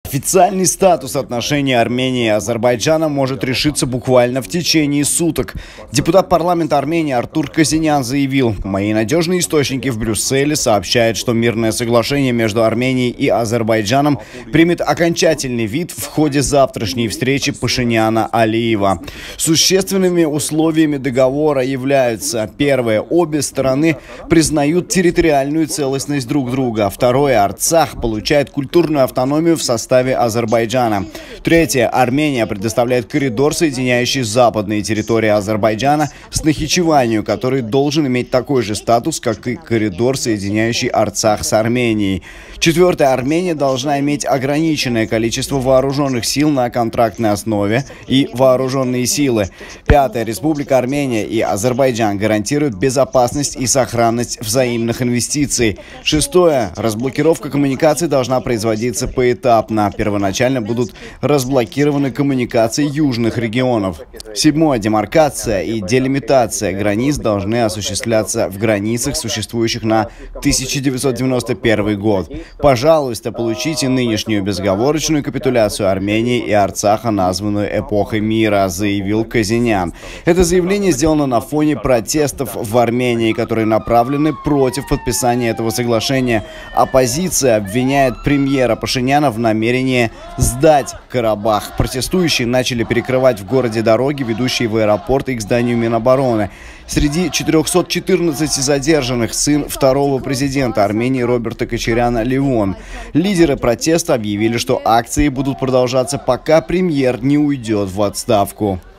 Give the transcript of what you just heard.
Официальный статус отношений Армении и Азербайджана может решиться буквально в течение суток. Депутат парламента Армении Артур Казинян заявил: «Мои надежные источники в Брюсселе сообщают, что мирное соглашение между Арменией и Азербайджаном примет окончательный вид в ходе завтрашней встречи Пашиняна-Алиева. Существенными условиями договора являются: первое, обе стороны признают территориальную целостность друг друга; второе, Арцах получает культурную автономию в составе Азербайджана; третье, Армения предоставляет коридор, соединяющий западные территории Азербайджана с Нахичеванью, который должен иметь такой же статус, как и коридор, соединяющий Арцах с Арменией; четвертое, Армения должна иметь ограниченное количество вооруженных сил на контрактной основе и вооруженные силы; пятое, Республика Армения и Азербайджан гарантируют безопасность и сохранность взаимных инвестиций; шестое, разблокировка коммуникаций должна производиться поэтапно. Первоначально будут разблокированы коммуникации южных регионов. Седьмое, демаркация и делимитация границ должны осуществляться в границах, существующих на 1991 год. Пожалуйста, получите нынешнюю безоговорочную капитуляцию Армении и Арцаха, названную эпохой мира», заявил Казинян. Это заявление сделано на фоне протестов в Армении, которые направлены против подписания этого соглашения. Оппозиция обвиняет премьера Пашиняна в намерении сдать Карабах. Протестующие начали перекрывать в городе дороги, ведущие в аэропорт и к зданию Минобороны. Среди 414 задержанных сын второго президента Армении Роберта Кочаряна Левон. Лидеры протеста объявили, что акции будут продолжаться, пока премьер не уйдет в отставку.